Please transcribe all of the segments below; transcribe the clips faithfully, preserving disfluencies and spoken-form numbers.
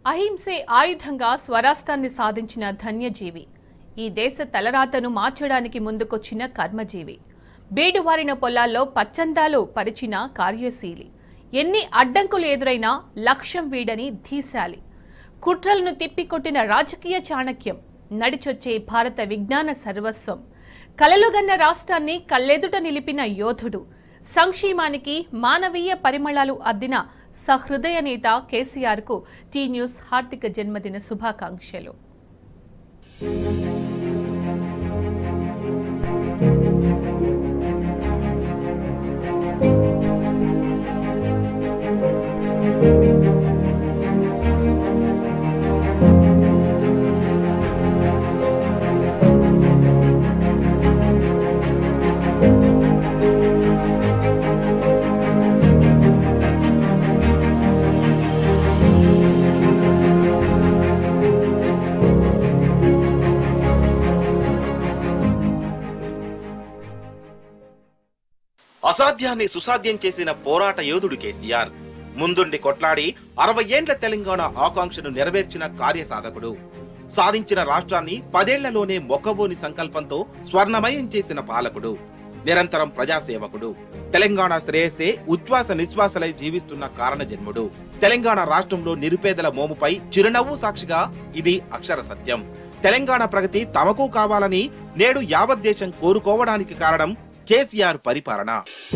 అహింసే ఆయుధంగా స్వరాష్ట్రాన్ని సాధించిన ధన్యజీవి, ఈ దేశ తలరాతను మార్చడానికి ముందుకొచ్చిన కర్మజీవి, బీడువారిన పొలాల్లో పచ్చందాలు పరిచిన కార్యశీలి, ఎన్ని అడ్డంకులు ఎదురైనా లక్ష్యం వీడని ధీశాలి, కుట్రలను తిప్పికొట్టిన రాజకీయ చాణక్యం, నడిచొచ్చే భారత విజ్ఞాన సర్వస్వం, కలలుగన్న రాష్ట్రాన్ని కళ్ళెదుట నిలిపిన యోధుడు, సంక్షేమానికి మానవీయ పరిమళాలు అద్దిన సహృదయ నేత కేసీఆర్ కు టీ న్యూస్ హార్దిక జన్మదిన శుభాకాంక్షలు. అసాధ్యాన్ని సుసాధ్యం చేసిన పోరాట యోధుడు కేసీఆర్. ముందుండి కొట్లాడి అరవై ఏండ్ల తెలంగాణ ఆకాంక్షను నెరవేర్చిన కార్యసాధకుడు. సాధించిన రాష్ట్రాన్ని పదేళ్లలోనే మొక్కబోని సంకల్పంతో స్వర్ణమయం చేసిన పాలకుడు. నిరంతరం ప్రజాసేవకుడు. తెలంగాణ శ్రేయస్సే ఉచ్ఛ్వాస నిశ్వాసలై జీవిస్తున్న కారణ జన్ముడు. తెలంగాణ రాష్ట్రంలో నిరుపేదల మోముపై చిరునవ్వు సాక్షిగా ఇది అక్షర సత్యం. తెలంగాణ ప్రగతి తమకు కావాలని నేడు యావత్ దేశం కోరుకోవడానికి కారణం కేసీఆర్ పరిపాలన.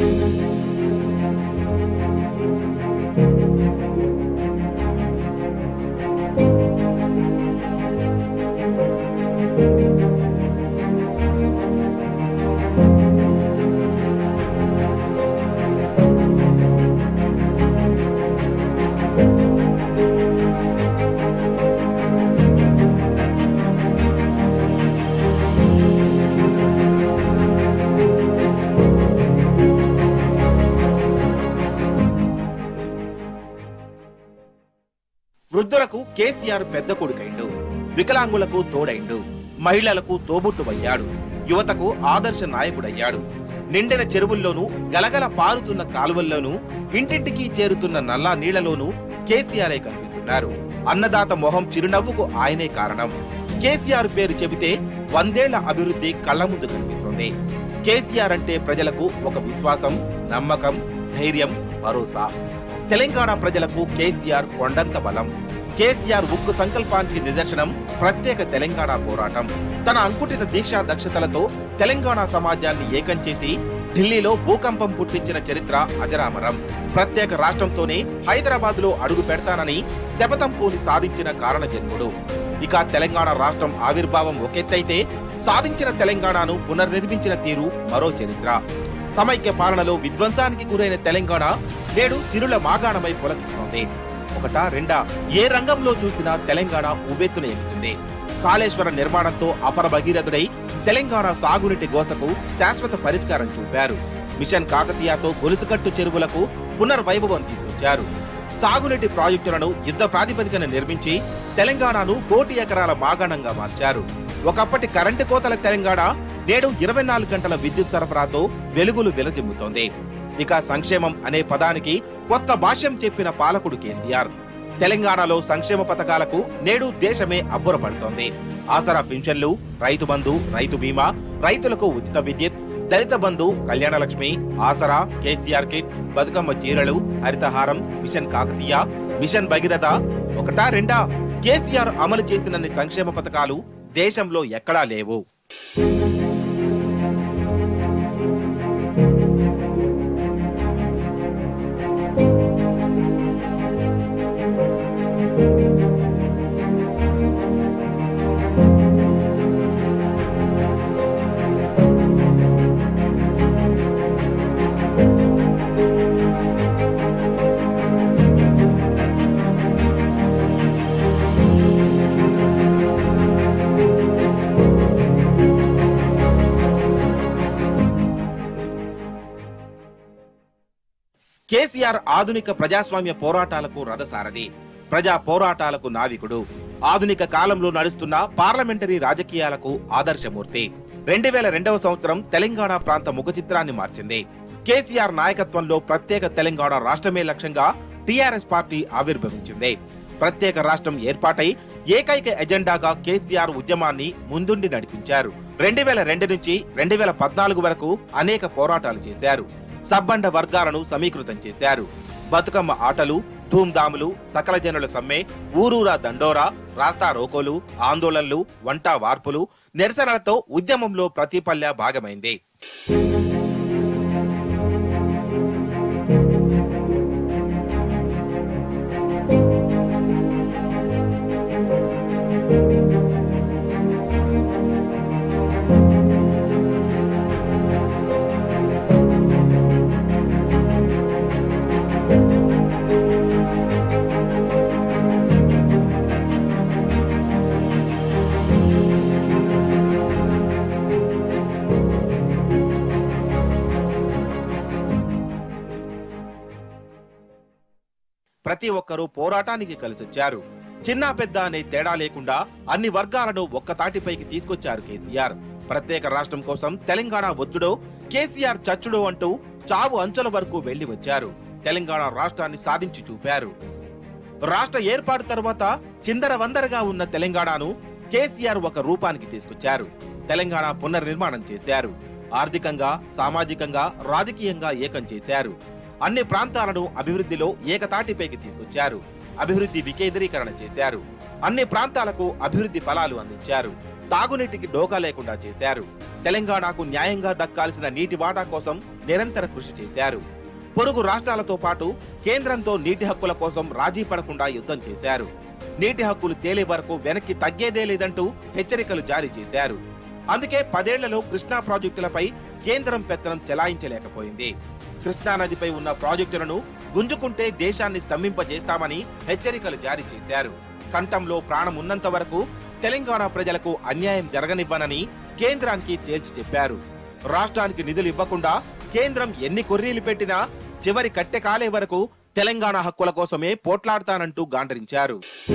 వృద్ధులకు కేసీఆర్ పెద్ద కొడుకైండు. వికలాంగులకు తోడైండు. మహిళలకు తోబుట్టువయ్యాడు. యువతకు ఆదర్శ నాయకుడయ్యాడు. నిండిన చెరువుల్లోనూ గలగల పారుతున్న కాలువల్లోనూ ఇంటింటికి చేరుతున్న నల్లా నీళ్లలోనూ కేసీఆరే కనిపిస్తున్నారు. అన్నదాత మొహం చిరునవ్వుకు ఆయనే కారణం. కేసీఆర్ పేరు చెబితే వందేళ్ల అభివృద్ధి కళ్ల ముందు కనిపిస్తోంది. కేసీఆర్ అంటే ప్రజలకు ఒక విశ్వాసం, నమ్మకం, ధైర్యం, భరోసా. తెలంగాణ ప్రజలకు కేసీఆర్ కొండంత బలం. కేసీఆర్ ఉక్కు సంకల్పానికి నిదర్శనం ప్రత్యేక తెలంగాణ పోరాటం. తన అంకుటిత దీక్షా దక్షతలతో తెలంగాణ సమాజాన్ని ఏకం చేసి ఢిల్లీలో భూకంపం పుట్టించిన చరిత్ర అజరామరం. ప్రత్యేక రాష్ట్రంతోనే హైదరాబాద్ లో అడుగు పెడతానని శపథం పూని సాధించిన కారణ జన్ముడు. ఇక తెలంగాణ రాష్ట్రం ఆవిర్భావం ఒకెత్తైతే సాధించిన తెలంగాణను పునర్నిర్మించిన తీరు మరో చరిత్ర. సమైక్య పాలనలో విధ్వంసానికి గురైన తెలంగాణ నేడు సిరుల మాగాణమై పులకిస్తోంది. ఒకటా రెండా ఏ రంగంలో చూసినా తెలంగాణ ఉవ్వెత్తున ఎగిసింది. కాళేశ్వర నిర్మాణంతో అపర భగీరథుడై తెలంగాణ సాగునీటి గోసకు శాశ్వత పరిష్కారం చూపారు. మిషన్ కాకతీయతో గొలుసుకట్టు చెరువులకు పునర్వైభవం తీసుకొచ్చారు. సాగునీటి ప్రాజెక్టులను యుద్ధ ప్రాతిపదికన నిర్మించి తెలంగాణను కోటి ఎకరాల మాగాణంగా మార్చారు. ఒకప్పటి కరెంటు కోతల తెలంగాణ నేడు ఇరవై నాలుగు గంటల విద్యుత్ సరఫరాతో వెలుగులు వెలజిమ్ముతోంది. ఇక సంక్షేమం అనే పదానికి కొత్త భాష్యం చెప్పిన పాలకుడు కేసీఆర్. తెలంగాణలో సంక్షేమ పథకాలకు నేడు దేశమే అబ్బురపడుతోంది. ఆసరా పింఛన్లు, రైతు బంధు, రైతు బీమా, రైతులకు ఉచిత విద్యుత్, దళిత బంధు, కళ్యాణ లక్ష్మి, ఆసరా, కేసీఆర్ కిట్, బతుకమ్మ చీరలు, హరితహారం, మిషన్ కాకతీయ, మిషన్ భగీరథ. ఒకటా రెండా కేసీఆర్ అమలు చేసినన్ని సంక్షేమ పథకాలు దేశంలో ఎక్కడా లేవు. కేసీఆర్ ఆధునిక ప్రజాస్వామ్య పోరాటాలకు రథసారథి, ప్రజా పోరాటాలకు నావికుడు. ఆధునిక కాలంలో నడుస్తున్న పార్లమెంటరీ రాజకీయాలకు ఆదర్శమూర్తి. రెండు వేల రెండవ సంవత్సరం తెలంగాణ ప్రాంత ముఖ చిత్రాన్ని మార్చింది. కేసీఆర్ నాయకత్వంలో ప్రత్యేక తెలంగాణ రాష్ట్రమే లక్ష్యంగా టీఆర్ఎస్ పార్టీ ఆవిర్భవించింది. ప్రత్యేక రాష్ట్రం ఏర్పాటై ఏకైక ఎజెండాగా కేసీఆర్ ఉద్యమాన్ని ముందుండి నడిపించారు. రెండు వేల రెండు నుంచి రెండు వేల పద్నాలుగు వరకు అనేక పోరాటాలు చేశారు. సబ్బండ వర్గాలను సమీకృతం చేశారు. బతుకమ్మ ఆటలు, ధూమ్ధాములు, సకల జనుల సమ్మె, ఊరూరా దండోరా, రాస్తా రోకోలు, ఆందోళనలు, వంట వార్పులు, నిరసనలతో ఉద్యమంలో ప్రతి పల్లె భాగమైంది. ప్రతి ఒక్కరూ పోరాటానికి కలిసొచ్చారు. చిన్న పెద్ద అనే తేడా లేకుండా అన్ని వర్గాలను ఒక్కతాటిపైకి తీసుకొచ్చారు కేసీఆర్. ప్రత్యేక రాష్ట్రం కోసం తెలంగాణ వచ్చుడో, కేసీఆర్ చచ్చుడో అంటూ చావు అంచుల వరకు వెళ్లి వచ్చారు. తెలంగాణ రాష్ట్రాన్ని సాధించి చూపారు. రాష్ట్ర ఏర్పాటు తర్వాత చిందరవందరగా ఉన్న తెలంగాణను కేసీఆర్ ఒక రూపానికి తీసుకొచ్చారు. తెలంగాణ పునర్నిర్మాణం చేశారు. ఆర్థికంగా, సామాజికంగా, రాజకీయంగా ఏకం చేశారు. అన్ని ప్రాంతాలను అభివృద్ధిలో ఏకతాటిపైకి తీసుకొచ్చారు. అభివృద్ధి వికేంద్రీకరణ చేశారు. అన్ని ప్రాంతాలకు అభివృద్ధి ఫలాలు అందించారు. తాగునీటికి డోకా లేకుండా చేశారు. తెలంగాణకు న్యాయంగా దక్కాల్సిన నీటి వాటా కోసం నిరంతర కృషి చేశారు. పొరుగు రాష్ట్రాలతో పాటు కేంద్రంతో నీటి హక్కుల కోసం రాజీ పడకుండా యుద్ధం చేశారు. నీటి హక్కులు తేలే వరకు వెనక్కి తగ్గేదే లేదంటూ హెచ్చరికలు జారీ చేశారు. అందుకే పదేళ్లలో కృష్ణా ప్రాజెక్టులపై కేంద్రం పెత్తనం చెలాయించలేకపోయింది. కృష్ణా నదిపై ఉన్న ప్రాజెక్టులను గుంజుకుంటే దేశాన్ని స్తంభింపజేస్తామని హెచ్చరికలు జారీ చేశారు. కంఠంలో ప్రాణం ఉన్నంత వరకు తెలంగాణ ప్రజలకు అన్యాయం జరగనివ్వనని కేంద్రానికి తేల్చి చెప్పారు. రాష్ట్రానికి నిధులు ఇవ్వకుండా కేంద్రం ఎన్ని కొర్రీలు పెట్టినా చివరి కట్టె కాలే వరకు తెలంగాణ హక్కుల కోసమే పోట్లాడతానంటూ గాండ్రించారు.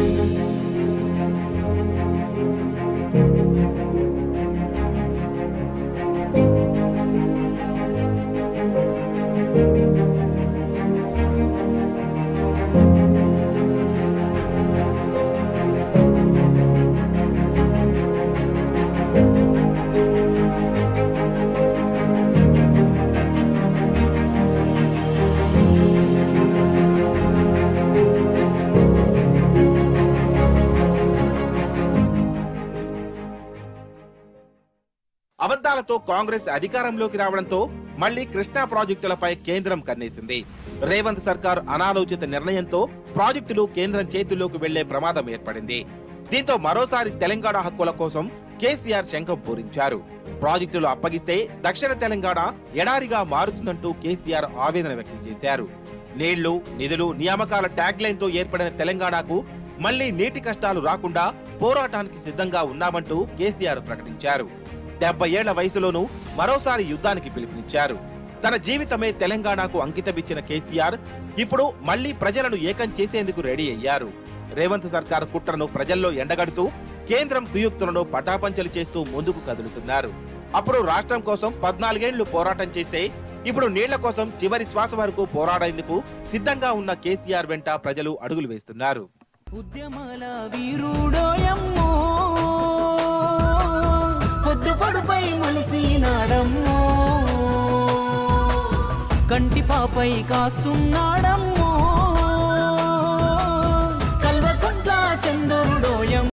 అబద్ధాలతో కాంగ్రెస్ అధికారంలోకి రావడంతో మళ్లీ కృష్ణా ప్రాజెక్టులపై కేంద్రం కన్నేసింది. రేవంత్ సర్కార్ అనాలోచిత నిర్ణయంతో ప్రాజెక్టులు కేంద్రం చేతుల్లోకి వెళ్లే ప్రమాదం ఏర్పడింది. దీంతో మరోసారి తెలంగాణ హక్కుల కోసం కేసీఆర్ శంఖం పూరించారు. ప్రాజెక్టులు అప్పగిస్తే దక్షిణ తెలంగాణ ఎడారిగా మారుతుందంటూ కేసీఆర్ ఆవేదన వ్యక్తం చేశారు. నీళ్లు, నిధులు, నియామకాల ట్యాగ్ లైన్ తో ఏర్పడిన తెలంగాణకు మళ్లీ నీటి కష్టాలు రాకుండా పోరాటానికి సిద్ధంగా ఉన్నామంటూ కేసీఆర్ ప్రకటించారు. డెబ్బై ఏళ్ల వయసులోనూ మరోసారి యుద్ధానికి పిలుపునిచ్చారు. తన జీవితమే తెలంగాణకు అంకితమిచ్చిన కేసీఆర్ ఇప్పుడు మళ్లీ ప్రజలను ఏకం చేసేందుకు రెడీ అయ్యారు. రేవంత్ సర్కార్ కుట్రను ప్రజల్లో ఎండగడుతూ కేంద్రం కుయుక్తులను పటాపంచలు చేస్తూ ముందుకు కదులుతున్నారు. అప్పుడు రాష్ట్రం కోసం పద్నాలుగేళ్లు పోరాటం చేస్తే ఇప్పుడు నీళ్ల కోసం చివరి శ్వాస వరకు పోరాడేందుకు సిద్ధంగా ఉన్న కేసీఆర్ వెంట ప్రజలు అడుగులు వేస్తున్నారు. ఉద్యమాల వీరుడోయమ్మో పొద్దుపడుపై మలిసినాడమ్మో కంటి పాపై కాస్తున్నాడమ్మో